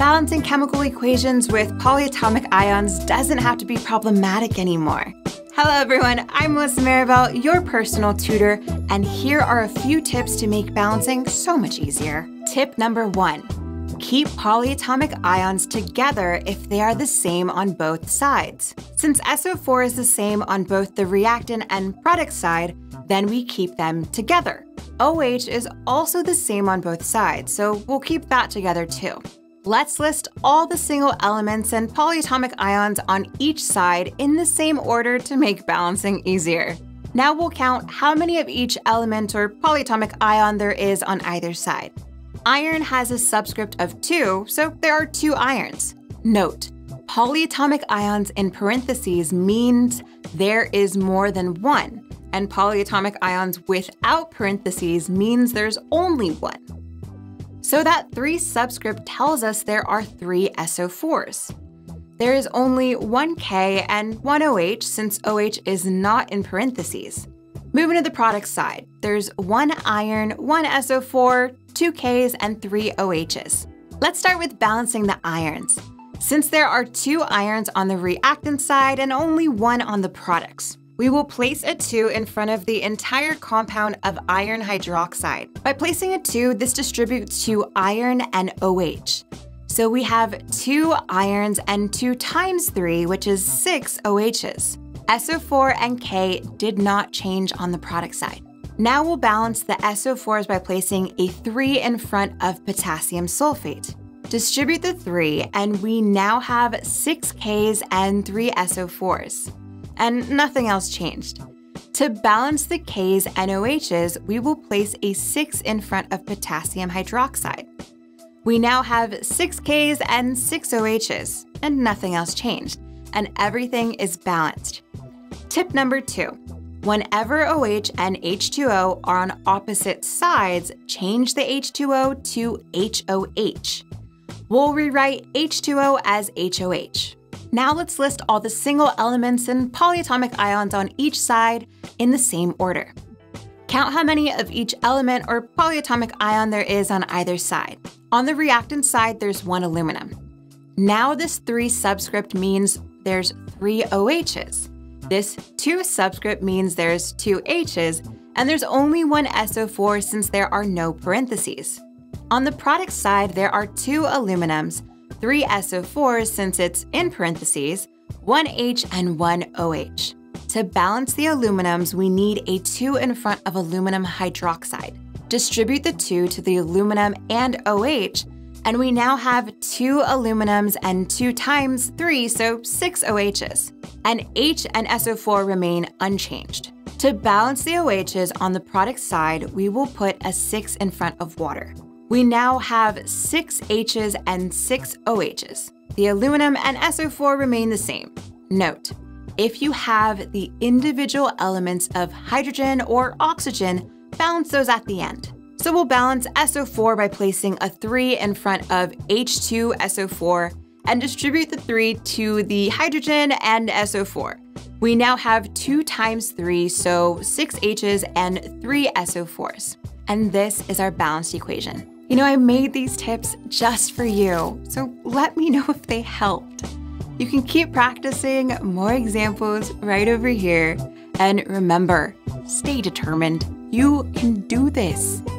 Balancing chemical equations with polyatomic ions doesn't have to be problematic anymore. Hello everyone, I'm Melissa Maribel, your personal tutor, and here are a few tips to make balancing so much easier. Tip number 1. Keep polyatomic ions together if they are the same on both sides. Since SO4 is the same on both the reactant and product side, then we keep them together. OH is also the same on both sides, so we'll keep that together too. Let's list all the single elements and polyatomic ions on each side in the same order to make balancing easier. Now we'll count how many of each element or polyatomic ion there is on either side. Iron has a subscript of 2, so there are 2 irons. Note, polyatomic ions in parentheses means there is more than 1, and polyatomic ions without parentheses means there's only 1. So that 3 subscript tells us there are 3 SO4s. There is only 1 K and 1 OH since OH is not in parentheses. Moving to the product side, there's 1 iron, 1 SO4, 2 Ks, and 3 OHs. Let's start with balancing the irons. Since there are 2 irons on the reactant side and only 1 on the products, we will place a 2 in front of the entire compound of iron hydroxide. By placing a 2, this distributes to iron and OH. So we have 2 irons and 2 times 3, which is 6 OHs. SO4 and K did not change on the product side. Now we'll balance the SO4s by placing a 3 in front of potassium sulfate. Distribute the 3, and we now have 6 Ks and 3 SO4s. And nothing else changed. To balance the Ks and OHs, we will place a 6 in front of potassium hydroxide. We now have 6 Ks and 6 OHs, and nothing else changed, and everything is balanced. Tip number 2. Whenever OH and H2O are on opposite sides, change the H2O to HOH. We'll rewrite H2O as HOH. Now let's list all the single elements and polyatomic ions on each side in the same order. Count how many of each element or polyatomic ion there is on either side. On the reactant side, there's 1 aluminum. Now this 3 subscript means there's 3 OHs. This 2 subscript means there's 2 H's, and there's only 1 SO4 since there are no parentheses. On the product side, there are 2 aluminums, 3 SO4s since it's in parentheses, 1 H and 1 OH. To balance the aluminums, we need a 2 in front of aluminum hydroxide. Distribute the 2 to the aluminum and OH, and we now have 2 aluminums and 2 times 3, so 6 OHs. And H and SO4 remain unchanged. To balance the OHs on the product side, we will put a 6 in front of water. We now have 6 H's and 6 OHs. The aluminum and SO4 remain the same. Note, if you have the individual elements of hydrogen or oxygen, balance those at the end. So we'll balance SO4 by placing a 3 in front of H2SO4 and distribute the 3 to the hydrogen and SO4. We now have 2 times 3, so 6 H's and 3 SO4s. And this is our balanced equation. You know, I made these tips just for you, so let me know if they helped. You can keep practicing more examples right over here. And remember, stay determined. You can do this.